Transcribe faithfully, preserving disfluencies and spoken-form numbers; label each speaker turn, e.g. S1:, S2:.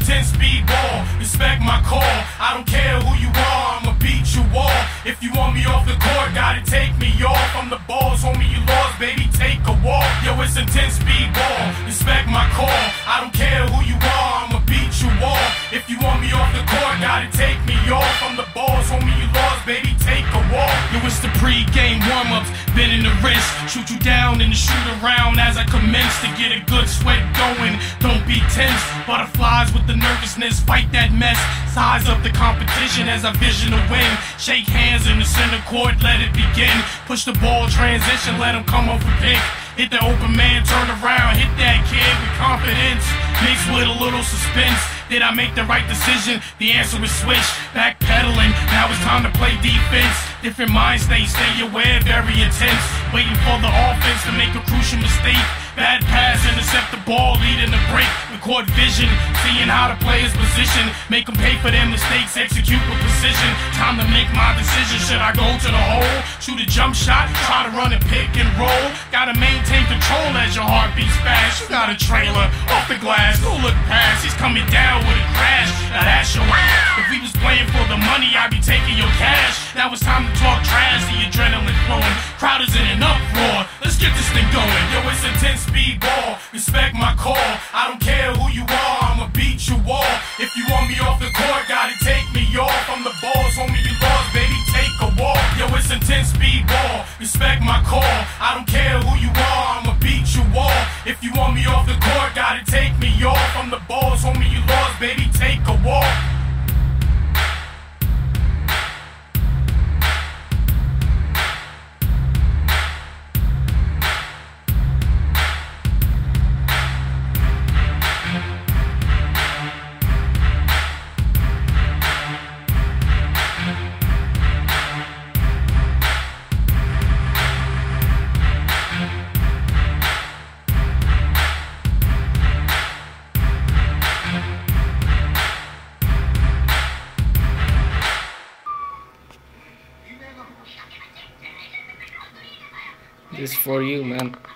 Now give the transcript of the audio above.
S1: ten speed ball, respect my call. I don't care who you are, I'ma beat you all. If you want me off the court, gotta take me off. I'm the balls, homie, you lost, baby, take a walk. Yo, it's a ten speed ball, respect my call. I don't care who you are, I'ma beat you all. If you want me off the court, gotta take me off. I'm the balls, homie, you lost, baby, take a walk. Yo, it's the pre-game warm-ups, bend in the wrist, shoot you down and shoot around as I commence to get a good sweat going. Don't be tense, butterflies with the nervousness, fight that mess. Size up the competition as I vision a win. Shake hands in the center court, let it begin. Push the ball, transition, let him come up with pick. Hit the open man, turn around, hit that kid with confidence, mixed with a little suspense. Did I make the right decision? The answer is switch, backpedaling. Now it's time to play defense. Different mind states, stay aware, very intense. Waiting for the offense to make a crucial mistake. Bad pass, intercept the ball, leading the break. Record vision, seeing how to play his position. Make him pay for their mistakes, execute with precision. Time to make my decision, should I go to the hole? Shoot a jump shot, try to run a pick and roll. Gotta maintain control as your heart beats fast. You got a trailer, off the glass, go look past. He's coming down with a crash, now that's your ass. If we was playing for the money, I'd be taking your cash. Now it's time to talk trash, the adrenaline flowing. Crowd is in an uproar, let's get this thing going. Yo, it's a ten speed ball, respect my call. I don't care who you are, I'ma beat you all. If you want me off the court, gotta take me off. I'm the balls, homie, you lost, baby, take a walk. Yo, it's a ten speed ball, respect my call. I don't care who you are, I'ma beat you all. If you want me off the court, gotta take me off. I'm the balls, homie, you lost, baby, take a walk.
S2: This is for you, man.